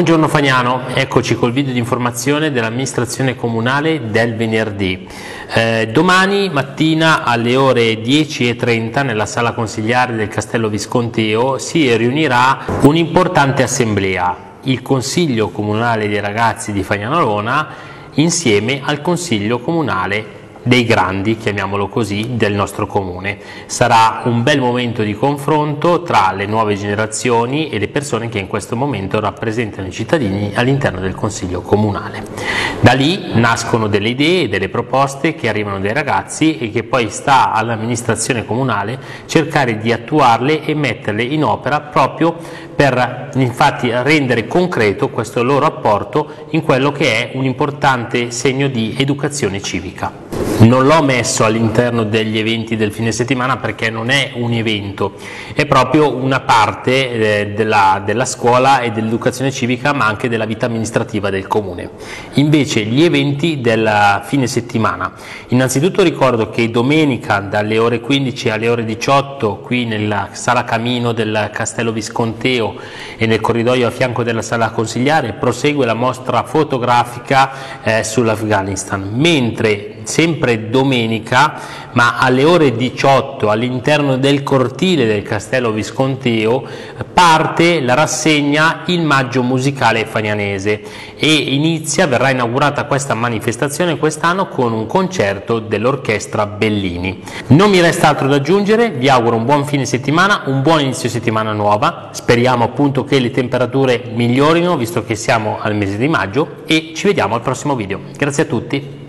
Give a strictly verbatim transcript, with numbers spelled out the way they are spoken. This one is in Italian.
Buongiorno Fagnano, eccoci col video di informazione dell'amministrazione comunale del venerdì. Eh, domani mattina alle ore dieci e trenta nella sala consigliare del Castello Visconteo si riunirà un'importante assemblea, il Consiglio Comunale dei Ragazzi di Fagnanolona insieme al Consiglio Comunale dei grandi, chiamiamolo così, del nostro comune. Sarà un bel momento di confronto tra le nuove generazioni e le persone che in questo momento rappresentano i cittadini all'interno del Consiglio Comunale. Da lì nascono delle idee, delle proposte che arrivano dai ragazzi e che poi sta all'amministrazione comunale cercare di attuarle e metterle in opera proprio per infatti rendere concreto questo loro apporto in quello che è un importante segno di educazione civica. Non l'ho messo all'interno degli eventi del fine settimana perché non è un evento, è proprio una parte eh, della, della scuola e dell'educazione civica, ma anche della vita amministrativa del comune. Invece gli eventi del fine settimana. Innanzitutto ricordo che domenica dalle ore quindici alle ore diciotto qui nella sala Camino del Castello Visconteo e nel corridoio a fianco della sala consigliare prosegue la mostra fotografica eh, sull'Afghanistan, mentre sempre domenica, ma alle ore diciotto all'interno del cortile del Castello Visconteo parte la rassegna Il Maggio Musicale Fagnanese e inizia, verrà inaugurata questa manifestazione quest'anno con un concerto dell'orchestra Bellini. Non mi resta altro da aggiungere, vi auguro un buon fine settimana, un buon inizio settimana nuova, speriamo appunto che le temperature migliorino visto che siamo al mese di maggio e ci vediamo al prossimo video. Grazie a tutti.